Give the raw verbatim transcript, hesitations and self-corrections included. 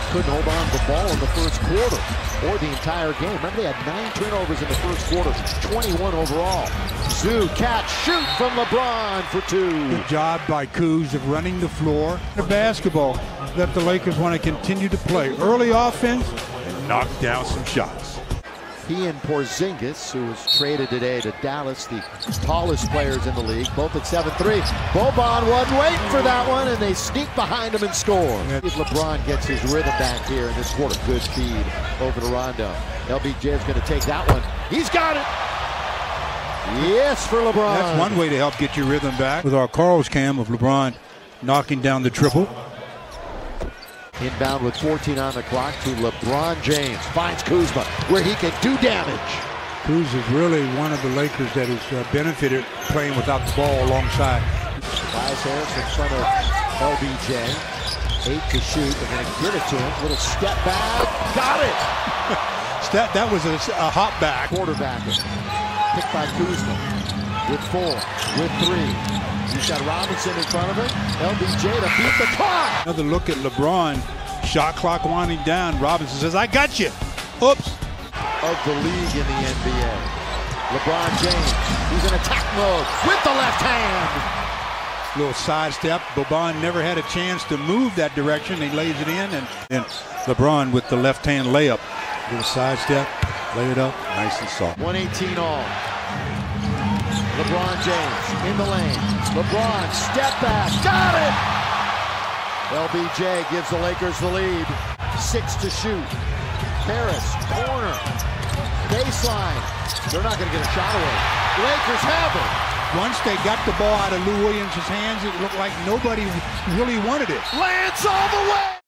couldn't hold on to the ball in the first quarter or the entire game. Remember, they had nine turnovers in the first quarter, twenty-one overall. Zoo, catch, shoot from LeBron for two. Good job by Kuz of running the floor. The basketball that the Lakers want to continue to play. Early offense and knock down some shots. He and Porzingis, who was traded today to Dallas, the tallest players in the league, both at seven three. Boban wasn't waiting for that one, and they sneak behind him and score. Yeah. If LeBron gets his rhythm back here in this quarter, good feed over to Rondo. L B J is going to take that one. He's got it. Yes, for LeBron. That's one way to help get your rhythm back. With our Carl's cam of LeBron knocking down the triple. Inbound with fourteen on the clock to LeBron James. Finds Kuzma where he can do damage. Kuz is really one of the Lakers that has uh, benefited playing without the ball alongside. Tobias Harris in front of L B J. Eight to shoot. They're going to get it to him. Little step back. Got it! that, that was a, a hop back. Quarterbacking. Picked by Kuzma. With four. With three. He's got Robinson in front of him. L B J to beat the clock. Another look at LeBron. Shot clock winding down. Robinson says, I got you. Oops. Of the league in the N B A. LeBron James. He's in attack mode with the left hand. Little sidestep. Boban never had a chance to move that direction. He lays it in. And, and LeBron with the left hand layup. Little sidestep. Lay it up. Nice and soft. one eighteen all. LeBron James in the lane. LeBron, step back, got it! L B J gives the Lakers the lead. Six to shoot. Harris, corner, baseline. They're not going to get a shot away. Lakers have it. Once they got the ball out of Lou Williams' hands, it looked like nobody really wanted it. Lance all the way!